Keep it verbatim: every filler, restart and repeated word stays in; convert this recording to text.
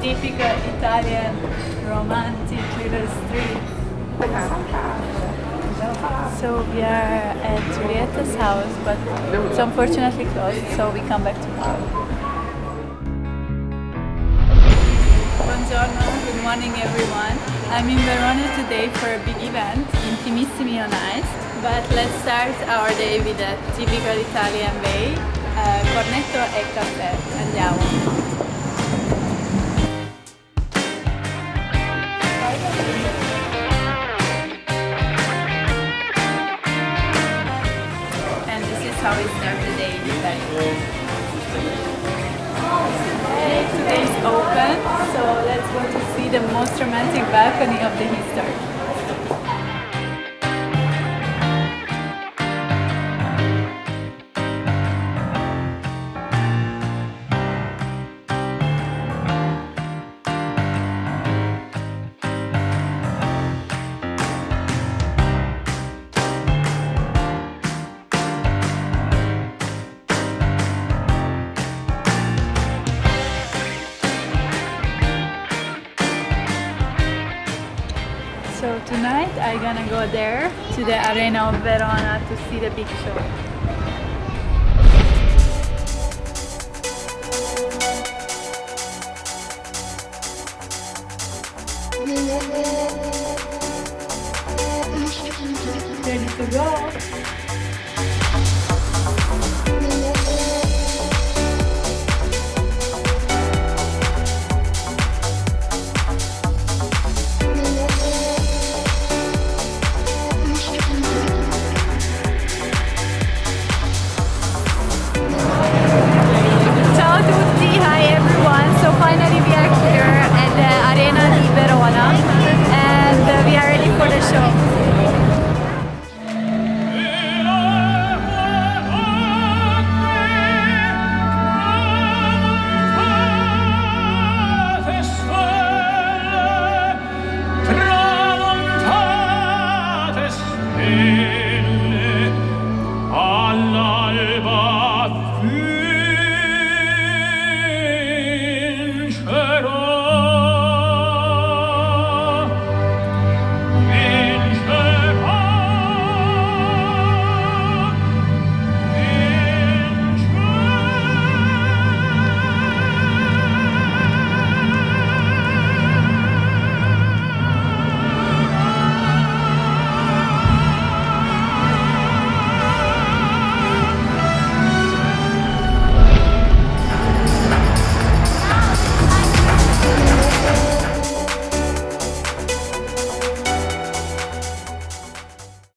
typical Italian romantic little street. So we are at Juliet's house, but it's unfortunately closed, so we come back tomorrow. Buongiorno, good morning everyone. I'm in Verona today for a big event, Intimissimi on ice. But let's start our day with a typical Italian way, uh, cornetto e caffè. Andiamo. How we start the day in Italy. Okay, today is open, so let's go to see the most romantic balcony of the history. So tonight I'm gonna go there to the Arena of Verona to see the big show. Ready to go?